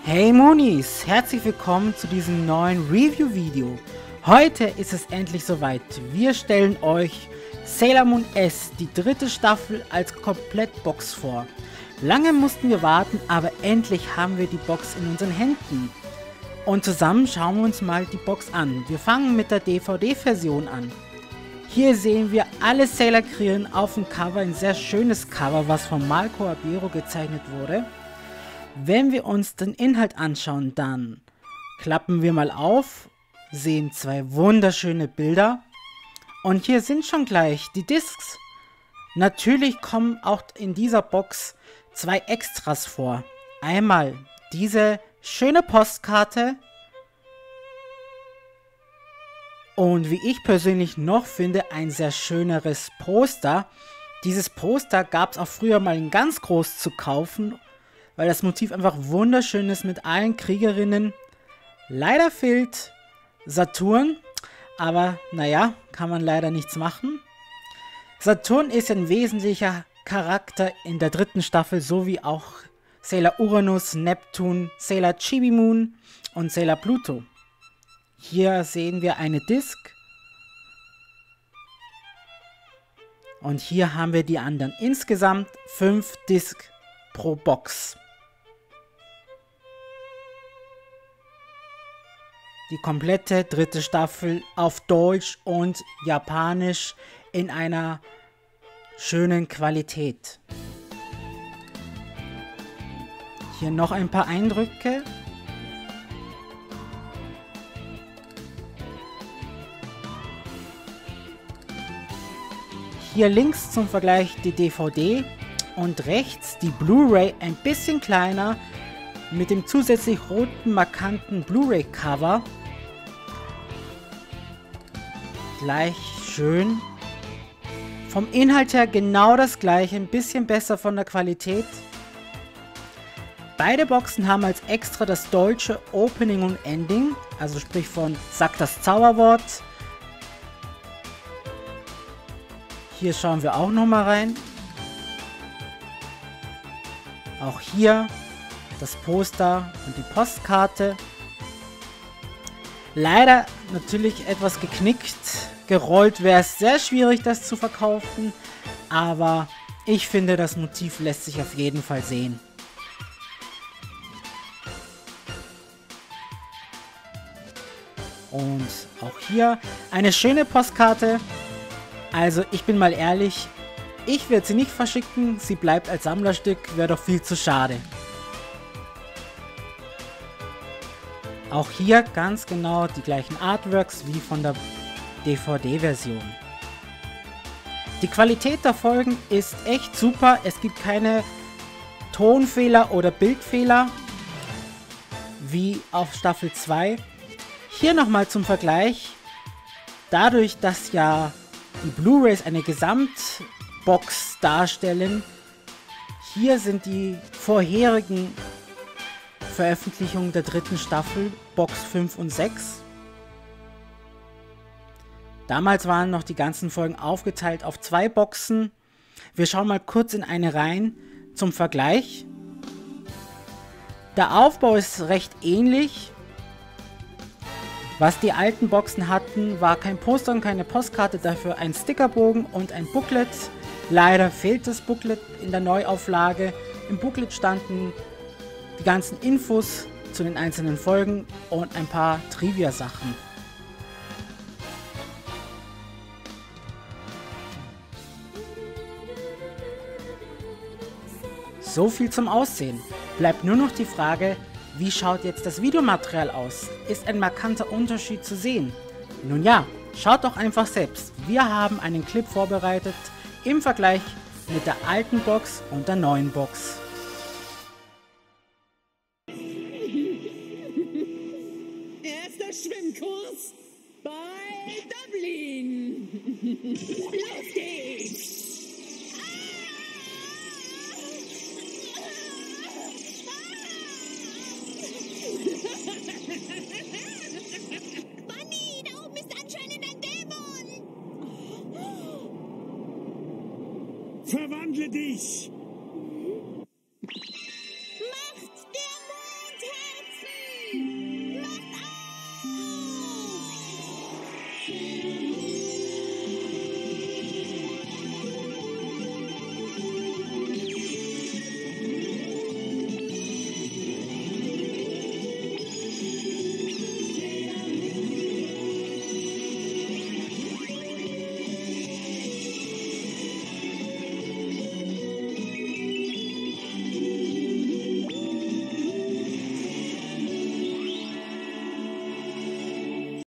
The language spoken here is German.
Hey Moonies, herzlich willkommen zu diesem neuen Review-Video. Heute ist es endlich soweit. Wir stellen euch Sailor Moon S, die dritte Staffel, als Komplettbox vor. Lange mussten wir warten, aber endlich haben wir die Box in unseren Händen. Und zusammen schauen wir uns mal die Box an. Wir fangen mit der DVD-Version an. Hier sehen wir alle Sailor Krillen auf dem Cover, ein sehr schönes Cover, was von Marco Abero gezeichnet wurde. Wenn wir uns den Inhalt anschauen, dann klappen wir mal auf, sehen zwei wunderschöne Bilder und hier sind schon gleich die Discs. Natürlich kommen auch in dieser Box zwei Extras vor. Einmal diese schöne Postkarte und wie ich persönlich noch finde, ein sehr schöneres Poster. Dieses Poster gab es auch früher mal in ganz groß zu kaufen, weil das Motiv einfach wunderschön ist mit allen Kriegerinnen. Leider fehlt Saturn, aber naja, kann man leider nichts machen. Saturn ist ein wesentlicher Charakter in der dritten Staffel, sowie auch Sailor Uranus, Neptun, Sailor Chibi Moon und Sailor Pluto. Hier sehen wir eine Disc. Und hier haben wir die anderen. Insgesamt 5 Discs pro Box. Die komplette dritte Staffel auf Deutsch und Japanisch in einer schönen Qualität. Hier noch ein paar Eindrücke. Hier links zum Vergleich die DVD und rechts die Blu-ray, ein bisschen kleiner, mit dem zusätzlich roten markanten Blu-ray-Cover. Gleich schön. Vom Inhalt her genau das gleiche, ein bisschen besser von der Qualität. Beide Boxen haben als extra das deutsche Opening und Ending, also sprich von Sagt das Zauberwort. Hier schauen wir auch nochmal rein. Auch hier das Poster und die Postkarte. Leider natürlich etwas geknickt. Gerollt wäre es sehr schwierig, das zu verkaufen. Aber ich finde, das Motiv lässt sich auf jeden Fall sehen. Und auch hier eine schöne Postkarte. Also ich bin mal ehrlich, ich werde sie nicht verschicken. Sie bleibt als Sammlerstück, wäre doch viel zu schade. Auch hier ganz genau die gleichen Artworks wie von der DVD-Version. Die Qualität der Folgen ist echt super. Es gibt keine Tonfehler oder Bildfehler wie auf Staffel 2. Hier nochmal zum Vergleich. Dadurch, dass ja die Blu-rays eine Gesamtbox darstellen, hier sind die vorherigen Veröffentlichungen der dritten Staffel, Box 5 und 6. Damals waren noch die ganzen Folgen aufgeteilt auf 2 Boxen. Wir schauen mal kurz in eine rein zum Vergleich. Der Aufbau ist recht ähnlich. Was die alten Boxen hatten, war kein Poster und keine Postkarte, dafür ein Stickerbogen und ein Booklet. Leider fehlt das Booklet in der Neuauflage. Im Booklet standen die ganzen Infos zu den einzelnen Folgen und ein paar Trivia-Sachen. So viel zum Aussehen. Bleibt nur noch die Frage, wie schaut jetzt das Videomaterial aus? Ist ein markanter Unterschied zu sehen? Nun ja, schaut doch einfach selbst. Wir haben einen Clip vorbereitet im Vergleich mit der alten Box und der neuen Box. Erster Schwimmkurs bei Dublin. Los geht's! Bunny, da oben ist anscheinend ein Dämon. Verwandle dich